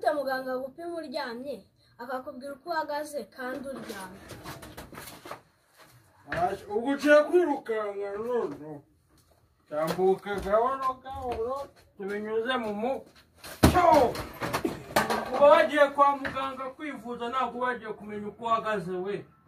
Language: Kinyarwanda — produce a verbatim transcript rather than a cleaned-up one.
gute muganga gupima uryamye akakubwira uko uhagaze kandi uryamye? Uguciye kwirukanga none tambuka gahoro gahoro tubinyuze mu mucyo. Uba wagiye kwa muganga kwivuza ntabwo wagiye kumenya uko uhagaze we.